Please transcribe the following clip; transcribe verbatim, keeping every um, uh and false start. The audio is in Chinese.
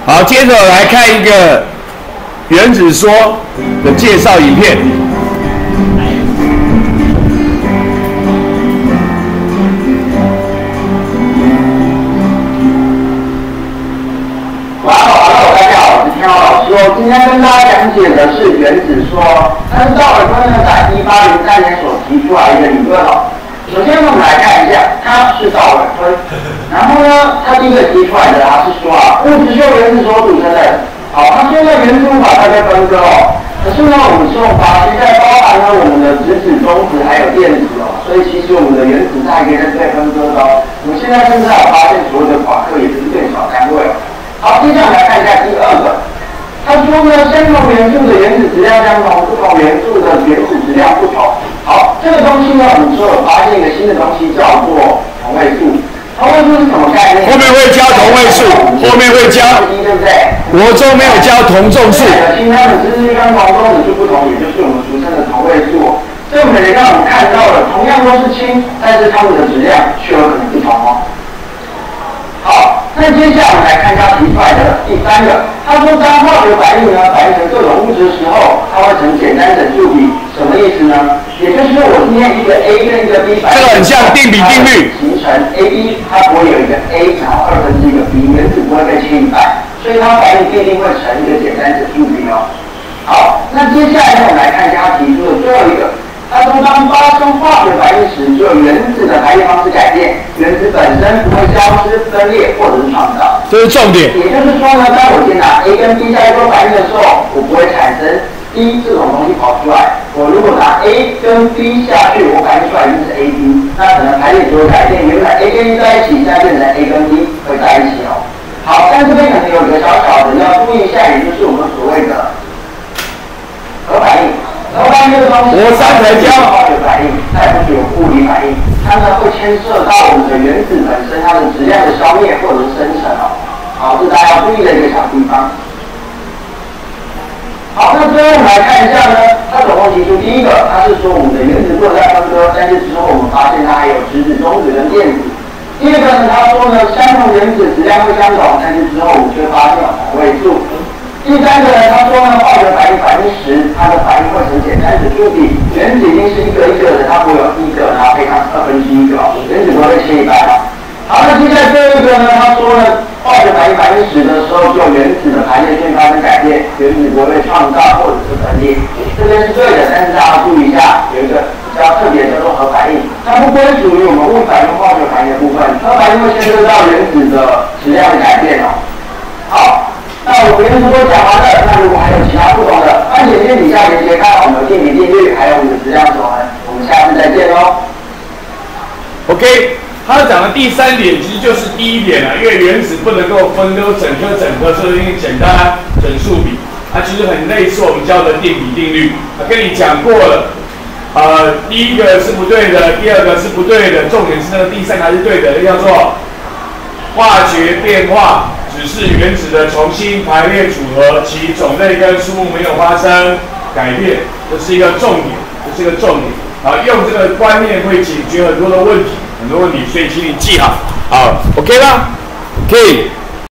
好，接着来看一个原子说的介绍影片。 哇，Hello，大家好，我是天浩老师。我今天跟大家讲解的是原子说，它是道尔顿呢在一八零三年所提出来的理论哦。首先我们来看一下，它是道尔顿。然后呢，他第一个提出来的，他是说啊，物质是由原子所组成的。好，那现在原子无法再被分割哦。可是呢，我们是用发现在包含了我们的质子、中子还有电子哦，所以其实我们的原子它也可以被分割的哦。我们现在甚至还有发现所有的夸克也是变小单位哦。好，接下来来看一下第二个。他说呢，相同元素的原子质量相同，不同元素的原子质量不同。好，这个东西呢，我们说有发现一个新的东西叫做同位素。同位素是什么概念？ 后面会教同位素，后面会教， 对不对？ 国中没有教同众数。 新它们只是跟同中子数不同，也就是我们俗称的同位素。所以我们也让我们看到了，同样都是氢，但是它们的质量却有可能不同哦。好，那接下来我们来看一下提出来的第三个。他说，当化学反应呢反应成各种物质的时候，它会成简单整数比，什么意思呢？也就是我今天一个 A 跟一个 B 反应， 这个很像定比定律， 形成 A B， 它不会有一个 A， 然后二分之一个 B， 原子不会被切一半，所以它反应必定会成一个简单整数比哦。好，那接下来呢，我们来看一下他提出的最后一个。他说，当发生化学反应时，只有原子的排列方式改变，原子本身不会消失、分裂或者是创造。 这是重点。 也就是说呢，当我先拿 A 跟 B 下去做反应的时候，我不会产生 D 这种东西跑出来。我如果拿 A 跟 B 下去，我反应出来就是 A B， 那可能排列就会改变，原本 A 跟 B 在一起，现在变成 A 跟 B 会在一起哦。好，但这边可能有一个小小的要注意一下，也就是我们所谓的核反应。核反应这个东西， 我三才教化学反应，它也不是有物理反应，它呢会牵涉到我们的原子本身它的质量的消灭或者是生成哦。好，这是大家要注意的一个小地方。好，那最后我们来看一下呢，它总共提出第一个，它是说我们的原子不能再分割，但是之后我们发现它还有质子、中子跟电子。第二个呢，他说呢，相同原子质量会相同，但是之后我们却发现有同位素。第三个呢，他说呢，化学反应反应时，它的反应会呈简单整数比，原子已经是一个一个的，它不会有一个，然后配上二分之一个，原子不会被切一半哦。好，那接下来最后一个呢，他说呢，化学反应反应时的时候，就原子的排列线发生改变，原子不会被创造或者是分裂，这边是对的，但是大家注意一下，有一个比较特别叫做核反应，它不归属于我们物反应化学反应的部分，核反应会牵涉到原子的质量的改变哦。好。那我原子都讲完了，那如果还有其他不同的，欢迎点击底下链接看我们的定比定律，还有我们的质量守恒。我们下次再见喽。 OK， 他讲的第三点其实就是第一点了，因为原子不能够分割整颗整颗，所以用简单整数比，它其实很类似我们教的定比定律。我跟你讲过了，呃，第一个是不对的，第二个是不对的，重点是那个第三个还是对的，叫做化学变化。只是原子的重新排列组合，其种类跟数目没有发生改变，这是一个重点，这是一个重点。好，用这个观念会解决很多的问题，很多问题，所以请你记好。好 ，OK 吗？可以。